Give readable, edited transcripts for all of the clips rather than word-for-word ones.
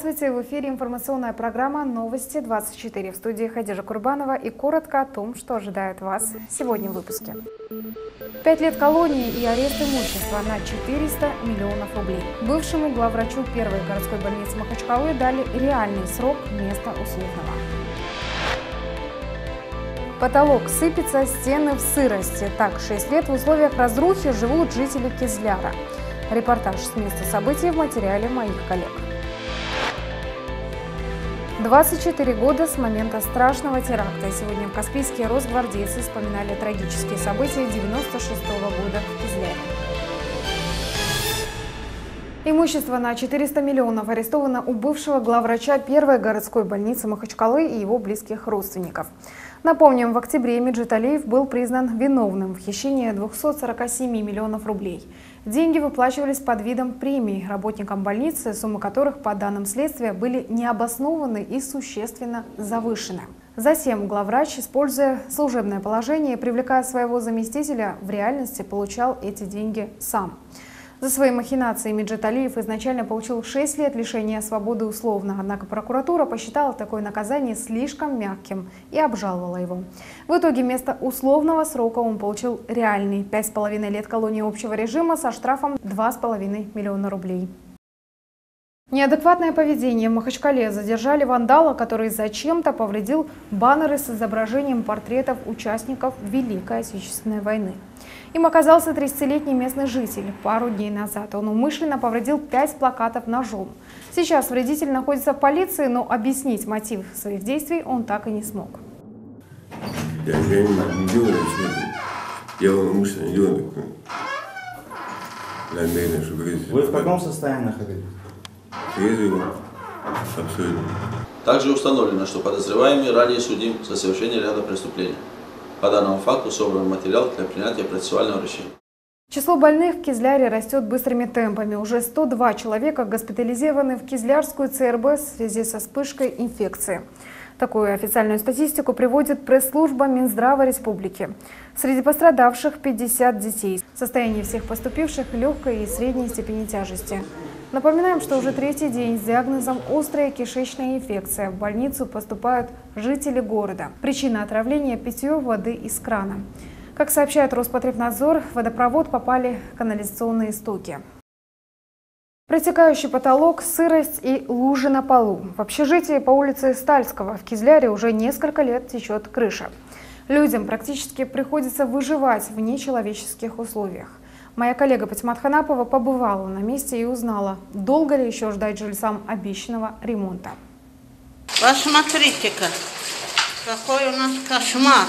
Здравствуйте! В эфире информационная программа «Новости 24». В студии Хадижа Курбанова и коротко о том, что ожидает вас сегодня в выпуске. 5 лет колонии и арест имущества на 400 миллионов рублей. Бывшему главврачу первой городской больницы Махачкалы дали реальный срок вместо условного. Потолок сыпется, стены в сырости. Так 6 лет в условиях разрухи живут жители Кизляра. Репортаж с места событий в материале моих коллег. 24 года с момента страшного теракта. Сегодня в Каспийске росгвардейцы вспоминали трагические события 96-го года в Кизляре. Имущество на 400 миллионов арестовано у бывшего главврача первой городской больницы Махачкалы и его близких родственников. Напомним, в октябре Меджид-Алиев был признан виновным в хищении 247 миллионов рублей. Деньги выплачивались под видом премий работникам больницы, суммы которых, по данным следствия, были необоснованы и существенно завышены. Затем главврач, используя служебное положение и привлекая своего заместителя, в реальности получал эти деньги сам. За свои махинации Меджид-Алиев изначально получил 6 лет лишения свободы условно, однако прокуратура посчитала такое наказание слишком мягким и обжаловала его. В итоге вместо условного срока он получил реальный 5,5 лет колонии общего режима со штрафом 2,5 миллиона рублей. Неадекватное поведение в Махачкале. Задержали вандала, который зачем-то повредил баннеры с изображением портретов участников Великой Отечественной войны. Им оказался 30-летний местный житель. Пару дней назад он умышленно повредил 5 плакатов ножом. Сейчас вредитель находится в полиции, но объяснить мотив своих действий он так и не смог. Я не делаю ничего. Я умышленно делаю. Намеренно, чтобы вредитель. Вы в каком состоянии находились? Абсолютно. Также установлено, что подозреваемый ранее судим за совершение ряда преступлений. По данному факту собран материал для принятия процессуального решения. Число больных в Кизляре растет быстрыми темпами. Уже 102 человека госпитализированы в Кизлярскую ЦРБ в связи со вспышкой инфекции. Такую официальную статистику приводит пресс-служба Минздрава Республики. Среди пострадавших 50 детей. Состояние всех поступивших легкой и средней степени тяжести. Напоминаем, что уже 3-й день с диагнозом «острая кишечная инфекция» в больницу поступают жители города. Причина отравления – питье воды из крана. Как сообщает Роспотребнадзор, в водопровод попали канализационные стоки. Протекающий потолок, сырость и лужи на полу. В общежитии по улице Стальского в Кизляре уже несколько лет течет крыша. Людям практически приходится выживать в нечеловеческих условиях. Моя коллега Патимат Ханапова побывала на месте и узнала, долго ли еще ждать жильцам обещанного ремонта. Посмотрите-ка, какой у нас кошмар.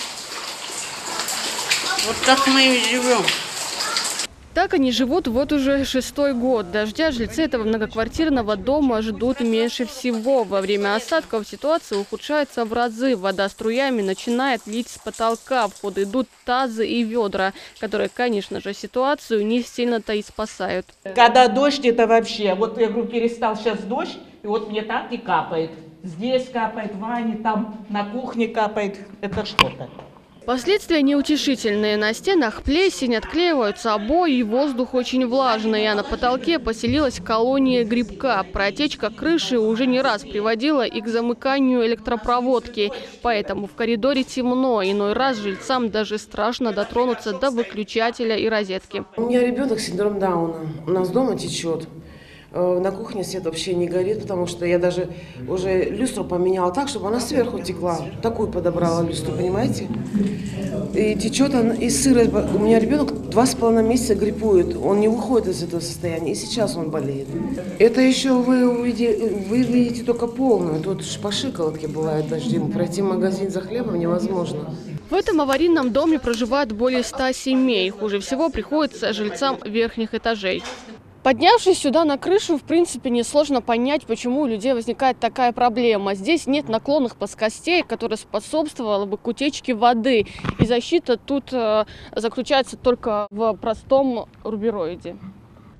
Вот так мы и живем. Так они живут вот уже 6-й год. Дождя жильцы этого многоквартирного дома ждут меньше всего. Во время осадков ситуация ухудшается в разы. Вода струями начинает лить с потолка. В ход идут тазы и ведра, которые, конечно же, ситуацию не сильно-то и спасают. Когда дождь, это вообще, вот я говорю, перестал сейчас дождь, и вот мне так и капает. Здесь капает, в ванне, там на кухне капает. Это что-то. Последствия неутешительные. На стенах плесень, отклеиваются обои, воздух очень влажный. А на потолке поселилась колония грибка. Протечка крыши уже не раз приводила и к замыканию электропроводки. Поэтому в коридоре темно. Иной раз жильцам даже страшно дотронуться до выключателя и розетки. У меня ребенок с синдромом Дауна. У нас дома течет. На кухне свет вообще не горит, потому что я даже уже люстру поменяла так, чтобы она сверху текла. Такую подобрала люстру, понимаете? И течет она, и сырость. У меня ребенок 2,5 месяца гриппует. Он не выходит из этого состояния. И сейчас он болеет. Это еще вы видите только полную. Тут по шиколотке бывает дождем. Пройти в магазин за хлебом невозможно. В этом аварийном доме проживает более 100 семей. Хуже всего приходится жильцам верхних этажей. Поднявшись сюда на крышу, в принципе, несложно понять, почему у людей возникает такая проблема. Здесь нет наклонных плоскостей, которые способствовали бы к утечке воды. И защита тут заключается только в простом рубероиде.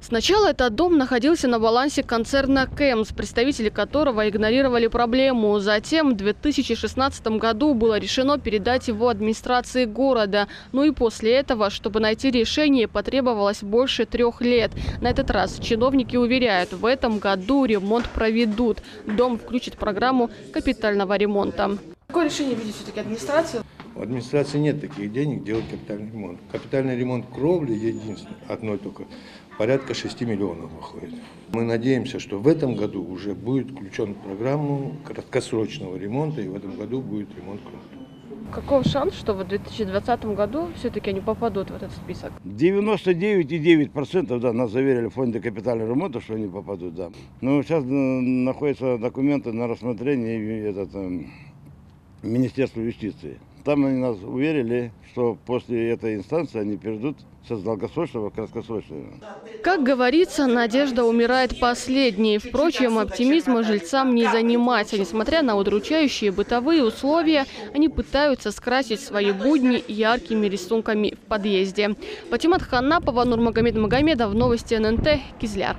Сначала этот дом находился на балансе концерна КЭМС, представители которого игнорировали проблему. Затем в 2016 году было решено передать его администрации города. Ну и после этого, чтобы найти решение, потребовалось больше 3 лет. На этот раз чиновники уверяют, в этом году ремонт проведут. Дом включит в программу капитального ремонта. Какое решение видит все-таки администрация? У администрации нет таких денег делать капитальный ремонт. Капитальный ремонт кровли единственный, одной только, порядка 6 миллионов выходит. Мы надеемся, что в этом году уже будет включен в программу краткосрочного ремонта, и в этом году будет ремонт кровли. Каков шанс, что в 2020 году все-таки они попадут в этот список? 99,9%, да, нас заверили в фонде капитального ремонта, что они попадут, да. Но сейчас находятся документы на рассмотрении Министерства юстиции. Там они нас уверили, что после этой инстанции они перейдут с долгосрочного в краткосрочное. Как говорится, надежда умирает последней. Впрочем, оптимизма жильцам не занимать. Несмотря на удручающие бытовые условия, они пытаются скрасить свои будни яркими рисунками в подъезде. Патимат Ханнапова, Нурмагомед Магомедов, новости ННТ, Кизляр.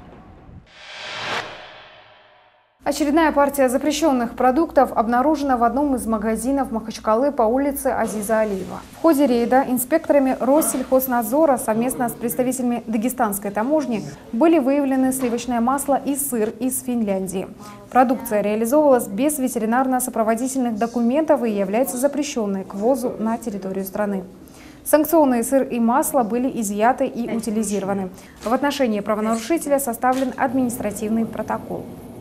Очередная партия запрещенных продуктов обнаружена в одном из магазинов Махачкалы по улице Азиза Алиева. В ходе рейда инспекторами Россельхознадзора совместно с представителями дагестанской таможни были выявлены сливочное масло и сыр из Финляндии. Продукция реализовывалась без ветеринарно-сопроводительных документов и является запрещенной к ввозу на территорию страны. Санкционные сыр и масло были изъяты и утилизированы. В отношении правонарушителя составлен административный протокол.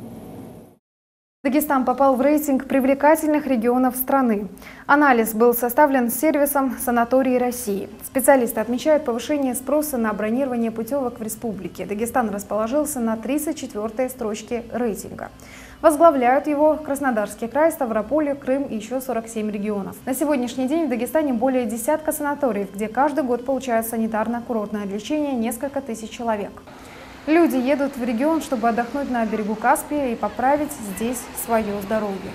Дагестан попал в рейтинг привлекательных регионов страны. Анализ был составлен сервисом «Санатории России». Специалисты отмечают повышение спроса на бронирование путевок в республике. Дагестан расположился на 34-й строчке рейтинга. Возглавляют его Краснодарский край, Ставрополь, Крым и еще 47 регионов. На сегодняшний день в Дагестане более десятка санаториев, где каждый год получают санитарно-курортное лечение несколько тысяч человек. Люди едут в регион, чтобы отдохнуть на берегу Каспия и поправить здесь свое здоровье.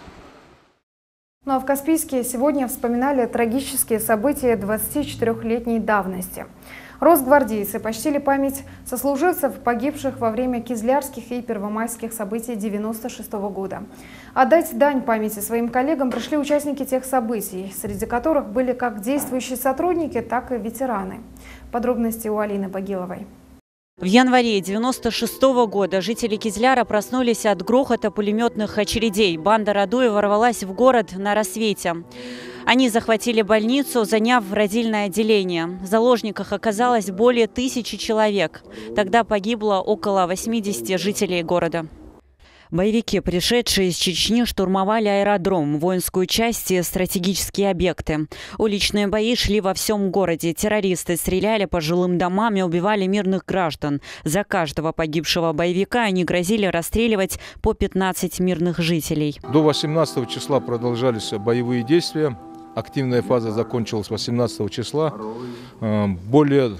Ну а в Каспийске сегодня вспоминали трагические события 24-летней давности. Росгвардейцы почтили память сослуживцев, погибших во время кизлярских и первомайских событий 1996 года. Отдать дань памяти своим коллегам пришли участники тех событий, среди которых были как действующие сотрудники, так и ветераны. Подробности у Алины Багиловой. В январе 1996 года жители Кизляра проснулись от грохота пулеметных очередей. Банда Радуева ворвалась в город на рассвете. Они захватили больницу, заняв родильное отделение. В заложниках оказалось более 1000 человек. Тогда погибло около 80 жителей города. Боевики, пришедшие из Чечни, штурмовали аэродром, воинскую часть и стратегические объекты. Уличные бои шли во всем городе. Террористы стреляли по жилым домам и убивали мирных граждан. За каждого погибшего боевика они грозили расстреливать по 15 мирных жителей. До 18 числа продолжались боевые действия. Активная фаза закончилась 18 числа. Более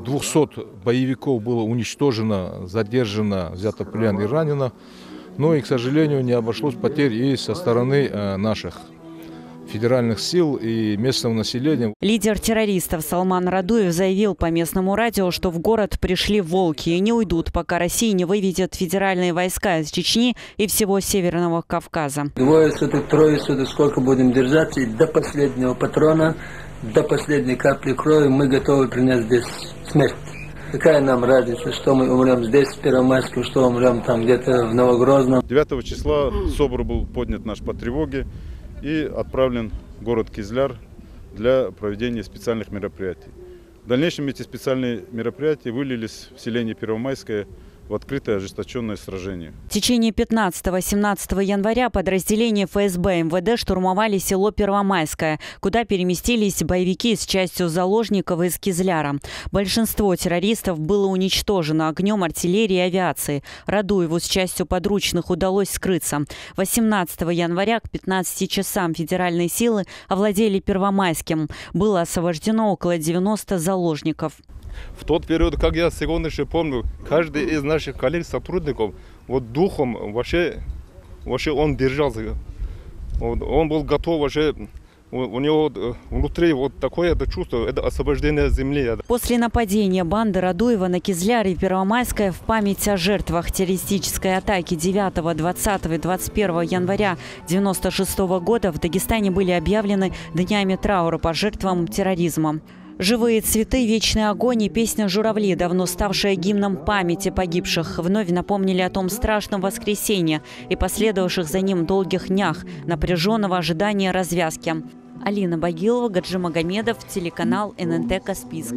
200 боевиков было уничтожено, задержано, взято в плен и ранено. Но и, к сожалению, не обошлось потерь и со стороны наших федеральных сил и местного населения. Лидер террористов Салман Радуев заявил по местному радио, что в город пришли волки и не уйдут, пока Россия не выведет федеральные войска из Чечни и всего Северного Кавказа. 2 суток, 3 суток, сколько будем держаться, и до последнего патрона, до последней капли крови мы готовы принять здесь смерть. Какая нам разница, что мы умрем здесь, в Первомайске, что умрем там где-то в Новогрозном. 9 числа СОБР был поднят наш по тревоге и отправлен в город Кизляр для проведения специальных мероприятий. В дальнейшем эти специальные мероприятия вылились в селение Первомайское в открытое ожесточенное сражение. В течение 15-17 января подразделения ФСБ МВД штурмовали село Первомайское, куда переместились боевики с частью заложников из Кизляра. Большинство террористов было уничтожено огнем артиллерии и авиации. Радуеву с частью подручных удалось скрыться. 18 января к 15 часам федеральные силы овладели Первомайским. Было освобождено около 90 заложников. В тот период, как я сегодня еще помню, каждый из наших коллег, сотрудников, вот духом вообще он держался. Он был готов вообще у него внутри вот такое чувство, это освобождение земли. После нападения банды Радуева на Кизляр и Первомайское в память о жертвах террористической атаки 9, 20 и 21 января 1996 года в Дагестане были объявлены днями траура по жертвам терроризма. «Живые цветы», «Вечный огонь» и песня «Журавли», давно ставшая гимном памяти погибших, вновь напомнили о том страшном воскресенье и последовавших за ним долгих днях напряженного ожидания развязки. Алина Багилова, Гаджи Магомедов, телеканал ННТ «Каспийск».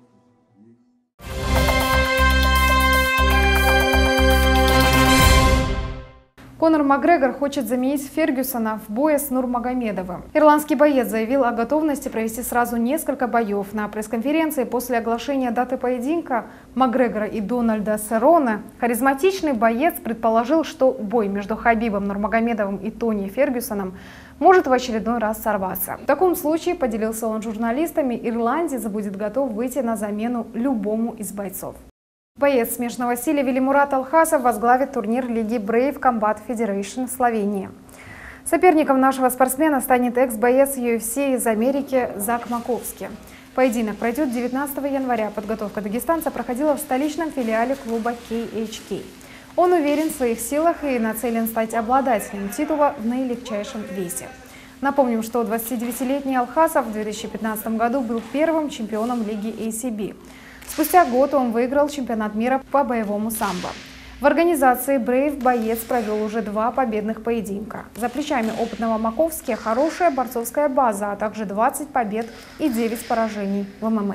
Конор Макгрегор хочет заменить Фергюсона в бое с Нурмагомедовым. Ирландский боец заявил о готовности провести сразу несколько боев. На пресс-конференции после оглашения даты поединка Макгрегора и Дональда Серрона харизматичный боец предположил, что бой между Хабибом Нурмагомедовым и Тони Фергюсоном может в очередной раз сорваться. В таком случае, поделился он с журналистами, ирландец будет готов выйти на замену любому из бойцов. Боец смешанного стиля Велимурат Алхасов возглавит турнир лиги Brave Combat Federation в Словении. Соперником нашего спортсмена станет экс-боец UFC из Америки Зак Маковский. Поединок пройдет 19 января. Подготовка дагестанца проходила в столичном филиале клуба KHK. Он уверен в своих силах и нацелен стать обладателем титула в наилегчайшем весе. Напомним, что 29-летний Алхасов в 2015 году был первым чемпионом лиги ACB. Спустя год он выиграл чемпионат мира по боевому самбо. В организации Brave боец провел уже 2 победных поединка. За плечами опытного Маковски хорошая борцовская база, а также 20 побед и 9 поражений в ММА.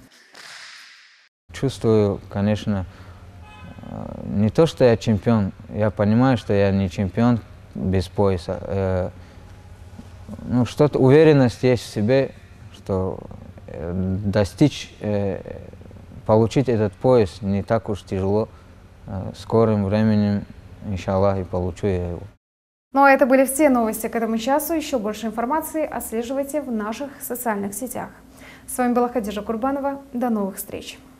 Чувствую, конечно, не то, что я чемпион. Я понимаю, что я не чемпион без пояса. Что-то уверенность есть в себе, что достичь, получить этот пояс не так уж тяжело. Скорым временем, иншаллах, и получу я его. Ну а это были все новости к этому часу. Еще больше информации отслеживайте в наших социальных сетях. С вами была Хадижа Курбанова. До новых встреч.